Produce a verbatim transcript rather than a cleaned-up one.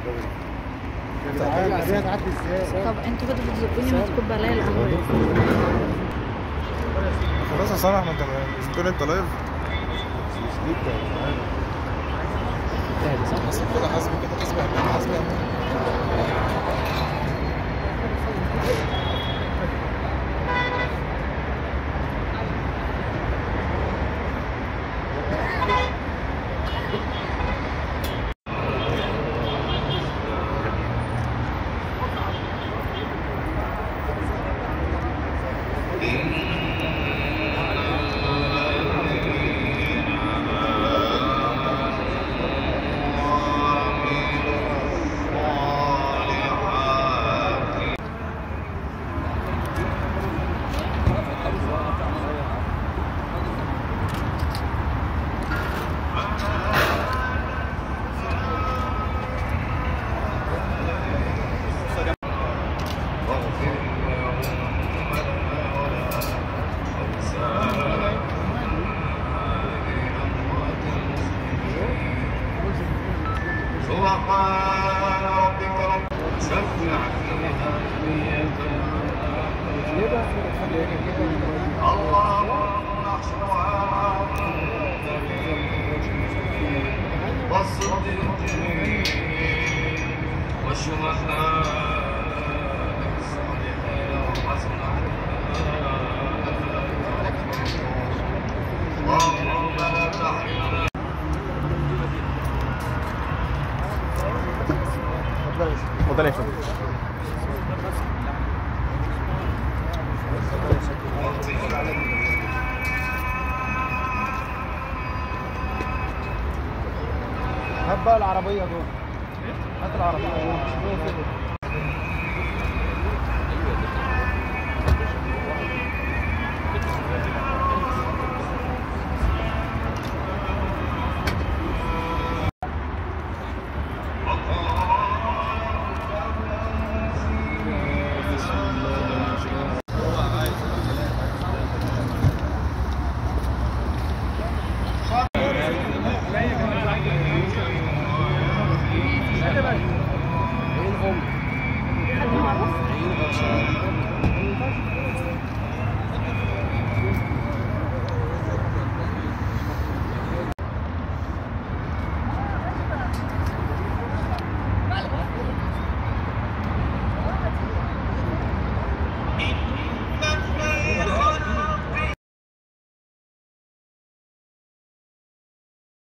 العربية هتعدي ازاي؟ طب انتوا كده بتزقوني ما تكب عليا القهوة. خلاص يا صالح، ما انت مش بتقول انت لايف؟ مش ليك صح؟ حاسب كده، حاسب كده، حاسب اعمل، حاسب اعمل. اتفضل يا فندم. هات بقى العربية دول، هات العربية دول.